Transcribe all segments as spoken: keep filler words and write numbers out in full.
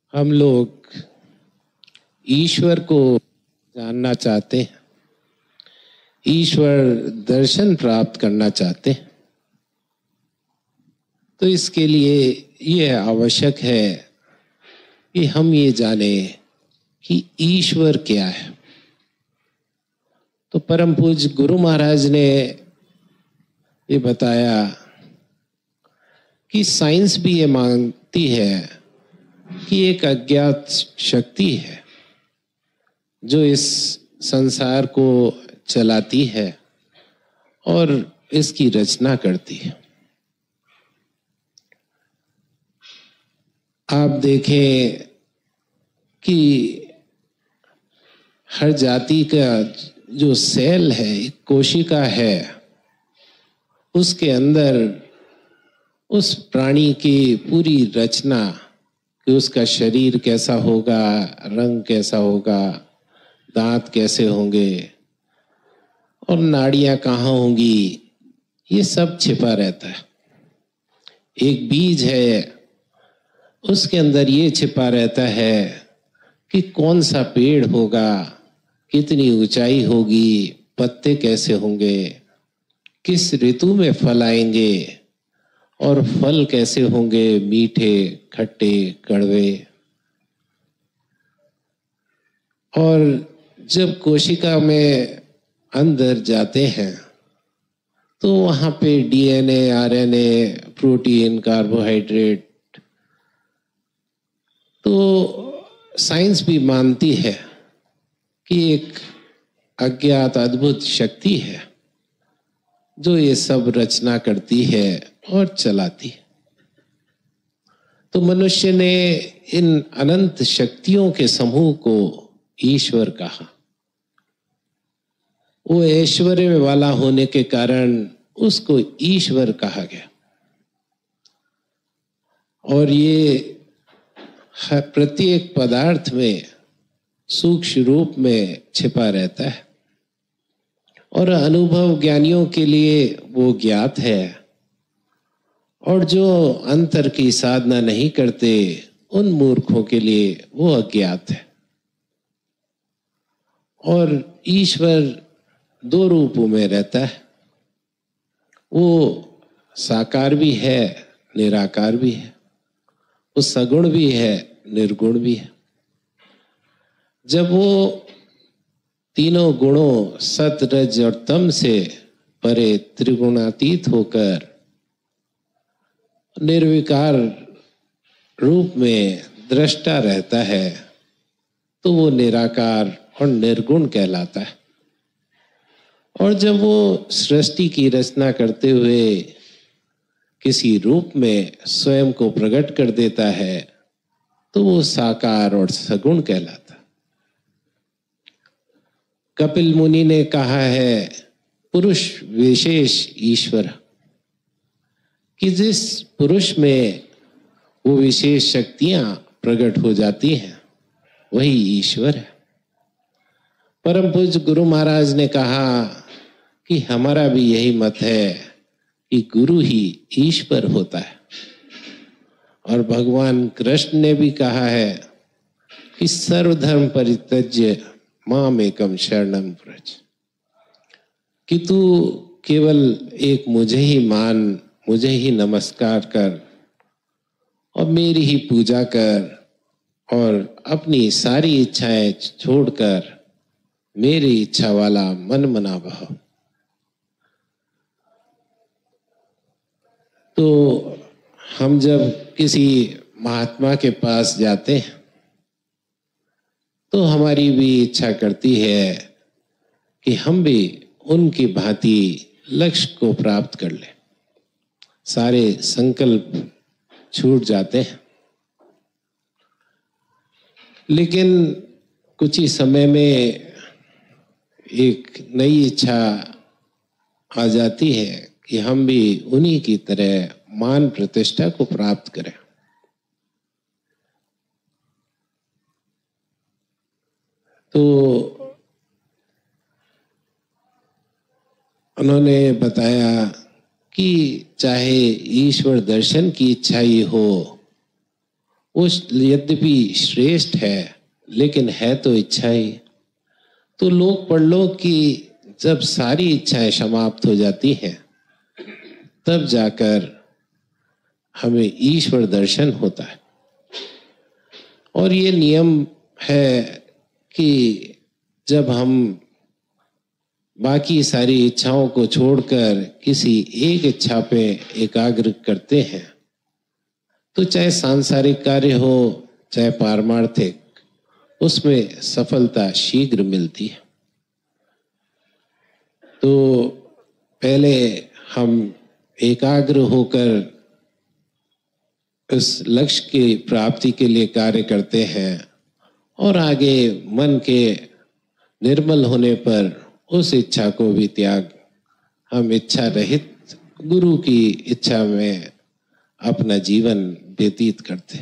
हम लोग ईश्वर को जानना चाहते हैं, ईश्वर दर्शन प्राप्त करना चाहते हैं। तो इसके लिए ये आवश्यक है कि हम ये जाने कि ईश्वर क्या है। तो परम पूज्य गुरु महाराज ने ये बताया कि साइंस भी ये मानती है कि एक अज्ञात शक्ति है जो इस संसार को चलाती है और इसकी रचना करती है। आप देखें कि हर जाति का जो सेल है, कोशिका है, उसके अंदर उस प्राणी की पूरी रचना कि उसका शरीर कैसा होगा, रंग कैसा होगा, दांत कैसे होंगे और नाड़ियां कहाँ होंगी, ये सब छिपा रहता है। एक बीज है, उसके अंदर ये छिपा रहता है कि कौन सा पेड़ होगा, कितनी ऊंचाई होगी, पत्ते कैसे होंगे, किस ऋतु में फल आएंगे और फल कैसे होंगे, मीठे, खट्टे, कड़वे। और जब कोशिका में अंदर जाते हैं तो वहां पे डीएनए, आरएनए, प्रोटीन, कार्बोहाइड्रेट। तो साइंस भी मानती है कि एक अज्ञात अद्भुत शक्ति है जो ये सब रचना करती है और चलाती है। तो मनुष्य ने इन अनंत शक्तियों के समूह को ईश्वर कहा। वो ऐश्वर्य वाला होने के कारण उसको ईश्वर कहा गया। और ये प्रत्येक पदार्थ में सूक्ष्म रूप में छिपा रहता है और अनुभव ज्ञानियों के लिए वो ज्ञात है, और जो अंतर की साधना नहीं करते उन मूर्खों के लिए वो अज्ञात है। और ईश्वर दो रूपों में रहता है, वो साकार भी है, निराकार भी है, वो सगुण भी है, निर्गुण भी है। जब वो तीनों गुणों सत, रज और तम से परे त्रिगुणातीत होकर निर्विकार रूप में दृष्टा रहता है तो वो निराकार और निर्गुण कहलाता है। और जब वो सृष्टि की रचना करते हुए किसी रूप में स्वयं को प्रकट कर देता है तो वो साकार और सगुण कहलाता है। कपिल मुनि ने कहा है पुरुष विशेष ईश्वर, कि जिस पुरुष में वो विशेष शक्तियां प्रकट हो जाती हैं वही ईश्वर है। परम पूज्य गुरु महाराज ने कहा कि हमारा भी यही मत है कि गुरु ही ईश्वर होता है। और भगवान कृष्ण ने भी कहा है कि सर्वधर्म परित्यज्य माम एकम शरणम व्रज, कि तू केवल एक मुझे ही मान, मुझे ही नमस्कार कर और मेरी ही पूजा कर और अपनी सारी इच्छाएं छोड़कर मेरी इच्छा वाला मन मना बह। तो हम जब किसी महात्मा के पास जाते हैं तो हमारी भी इच्छा करती है कि हम भी उनकी भांति लक्ष्य को प्राप्त कर लें। सारे संकल्प छूट जाते हैं, लेकिन कुछ ही समय में एक नई इच्छा आ जाती है कि हम भी उन्हीं की तरह मान प्रतिष्ठा को प्राप्त करें। तो उन्होंने बताया कि चाहे ईश्वर दर्शन की इच्छा ही हो, वो यद्यपि श्रेष्ठ है लेकिन है तो इच्छा ही। तो लोक परलोक की जब सारी इच्छाएं समाप्त हो जाती हैं तब जाकर हमें ईश्वर दर्शन होता है। और ये नियम है कि जब हम बाकी सारी इच्छाओं को छोड़कर किसी एक इच्छा पे एकाग्र करते हैं तो चाहे सांसारिक कार्य हो चाहे पारमार्थिक, उसमें सफलता शीघ्र मिलती है। तो पहले हम एकाग्र होकर इस लक्ष्य की प्राप्ति के लिए कार्य करते हैं और आगे मन के निर्मल होने पर उस इच्छा को भी त्याग हम इच्छा रहित गुरु की इच्छा में अपना जीवन व्यतीत करते हैं।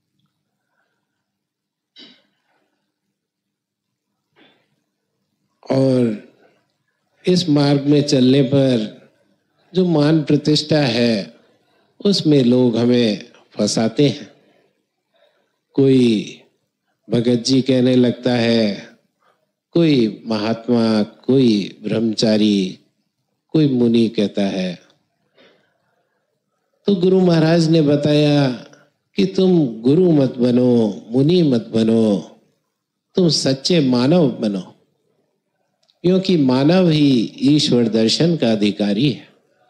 और इस मार्ग में चलने पर जो मान प्रतिष्ठा है उसमें लोग हमें फंसाते हैं। कोई भगत जी कहने लगता है, कोई महात्मा, कोई ब्रह्मचारी, कोई मुनि कहता है। तो गुरु महाराज ने बताया कि तुम गुरु मत बनो, मुनि मत बनो, तुम सच्चे मानव बनो, क्योंकि मानव ही ईश्वर दर्शन का अधिकारी है।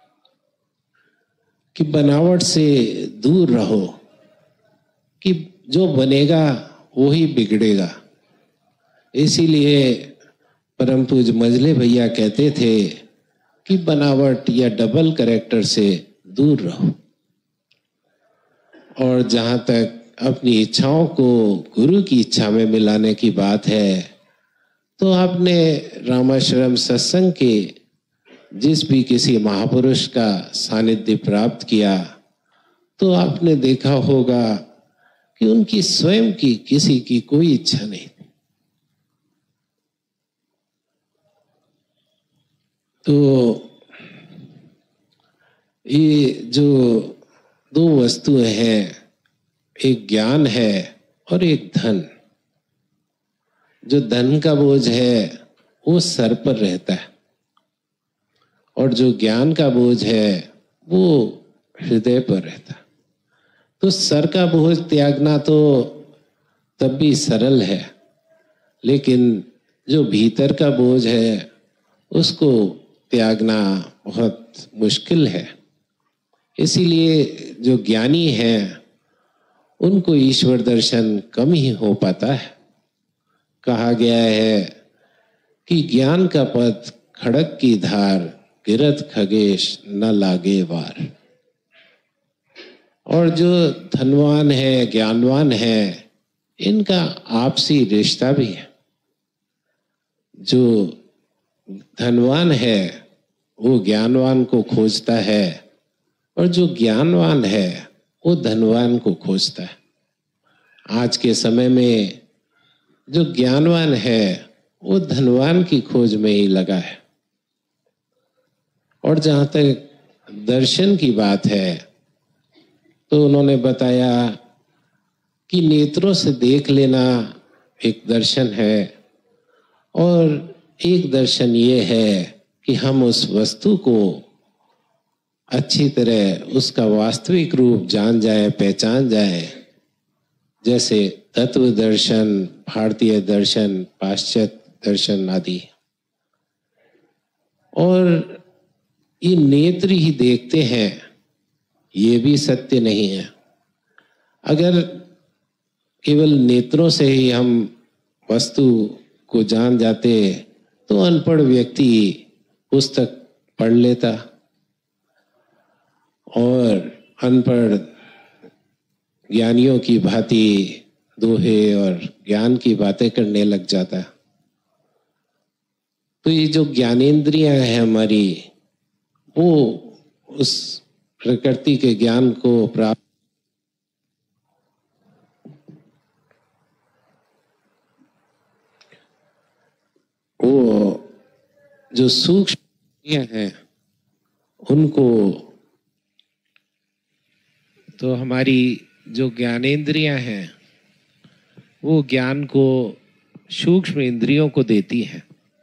कि बनावट से दूर रहो, कि जो बनेगा वो ही बिगड़ेगा। इसीलिए परम पूज्य मजले भैया कहते थे कि बनावट या डबल कैरेक्टर से दूर रहो। और जहाँ तक अपनी इच्छाओं को गुरु की इच्छा में मिलाने की बात है, तो आपने रामाश्रम सत्संग के जिस भी किसी महापुरुष का सानिध्य प्राप्त किया तो आपने देखा होगा कि उनकी स्वयं की किसी की कोई इच्छा नहीं। तो ये जो दो वस्तुएं हैं, एक ज्ञान है और एक धन। जो धन का बोझ है वो सर पर रहता है और जो ज्ञान का बोझ है वो हृदय पर रहता है। तो सर का बोझ त्यागना तो तब भी सरल है, लेकिन जो भीतर का बोझ है उसको त्यागना बहुत मुश्किल है। इसीलिए जो ज्ञानी हैं उनको ईश्वर दर्शन कम ही हो पाता है। कहा गया है कि ज्ञान का पथ खड़क की धार, गिरत खगेश न लागे वार। और जो धनवान है, ज्ञानवान है, इनका आपसी रिश्ता भी है। जो धनवान है वो ज्ञानवान को खोजता है और जो ज्ञानवान है वो धनवान को खोजता है। आज के समय में जो ज्ञानवान है वो धनवान की खोज में ही लगा है। और जहाँ तक दर्शन की बात है तो उन्होंने बताया कि नेत्रों से देख लेना एक दर्शन है और एक दर्शन ये है कि हम उस वस्तु को अच्छी तरह उसका वास्तविक रूप जान जाए, पहचान जाए। जैसे तत्व दर्शन, भारतीय दर्शन, पाश्चात्य दर्शन आदि। और ये नेत्र ही देखते हैं, ये भी सत्य नहीं है। अगर केवल नेत्रों से ही हम वस्तु को जान जाते तो अनपढ़ व्यक्ति पुस्तक पढ़ लेता और अनपढ़ ज्ञानियों की भांति दोहे और ज्ञान की बातें करने लग जाता। तो ये जो ज्ञानेंद्रियां हैं हमारी, वो उस प्रकृति के ज्ञान को प्राप्त वो जो सूक्ष्म हैं उनको तो हमारी जो ज्ञानेंद्रियां हैं वो ज्ञान को सूक्ष्म इंद्रियों को देती हैं,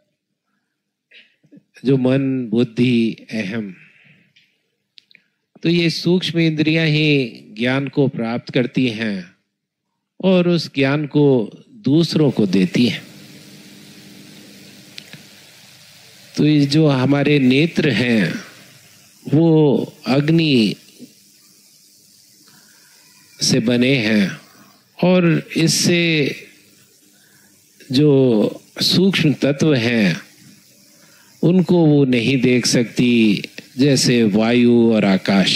जो मन, बुद्धि, अहम। तो ये सूक्ष्म इंद्रियां ही ज्ञान को प्राप्त करती हैं और उस ज्ञान को दूसरों को देती हैं। तो ये जो हमारे नेत्र हैं वो अग्नि से बने हैं और इससे जो सूक्ष्म तत्व हैं उनको वो नहीं देख सकती, जैसे वायु और आकाश।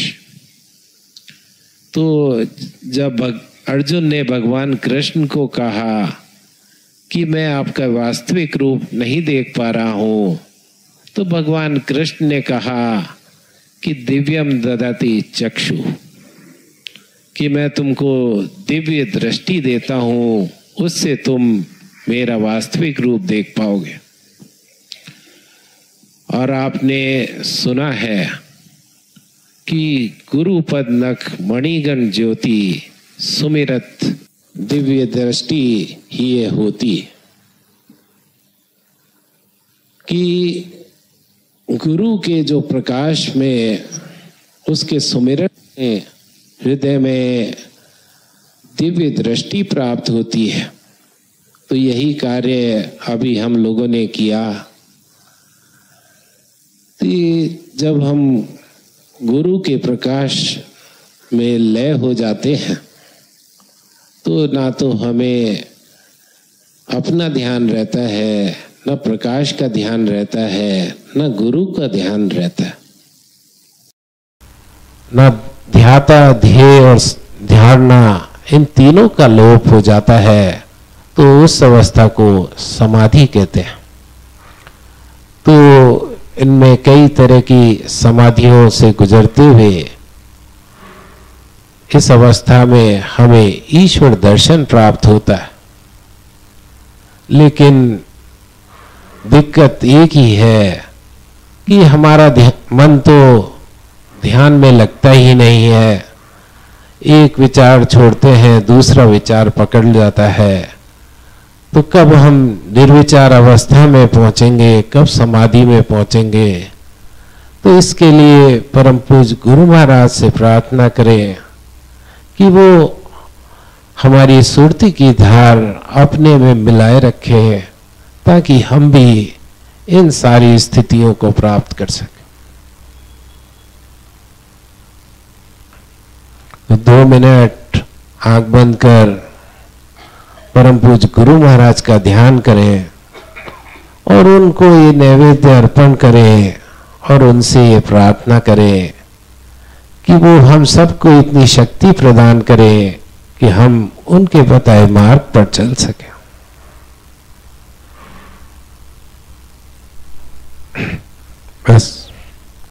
तो जब अर्जुन ने भगवान कृष्ण को कहा कि मैं आपका वास्तविक रूप नहीं देख पा रहा हूं, तो भगवान कृष्ण ने कहा कि दिव्यम ददाति चक्षु, कि मैं तुमको दिव्य दृष्टि देता हूं, उससे तुम मेरा वास्तविक रूप देख पाओगे। और आपने सुना है कि गुरुपद नख मणिगण ज्योति सुमिरत दिव्य दृष्टि ही ये होती, कि गुरु के जो प्रकाश में, उसके सुमिरन में हृदय में दिव्य दृष्टि प्राप्त होती है। तो यही कार्य अभी हम लोगों ने किया। तो जब हम गुरु के प्रकाश में लय हो जाते हैं तो ना तो हमें अपना ध्यान रहता है, न प्रकाश का ध्यान रहता है, न गुरु का ध्यान रहता है, न ध्याता, ध्येय और ध्याना, इन तीनों का लोप हो जाता है। तो उस अवस्था को समाधि कहते हैं। तो इनमें कई तरह की समाधियों से गुजरते हुए इस अवस्था में हमें ईश्वर दर्शन प्राप्त होता है। लेकिन दिक्कत एक ही है कि हमारा मन तो ध्यान में लगता ही नहीं है। एक विचार छोड़ते हैं, दूसरा विचार पकड़ जाता है। तो कब हम निर्विचार अवस्था में पहुंचेंगे, कब समाधि में पहुंचेंगे? तो इसके लिए परम पूज्य गुरु महाराज से प्रार्थना करें कि वो हमारी सुरती की धार अपने में मिलाए रखे, ताकि हम भी इन सारी स्थितियों को प्राप्त कर सकें। तो दो मिनट आंख बंद कर परम पूज्य गुरु महाराज का ध्यान करें और उनको ये नैवेद्य अर्पण करें और उनसे ये प्रार्थना करें कि वो हम सबको इतनी शक्ति प्रदान करें कि हम उनके बताए मार्ग पर चल सकें। बस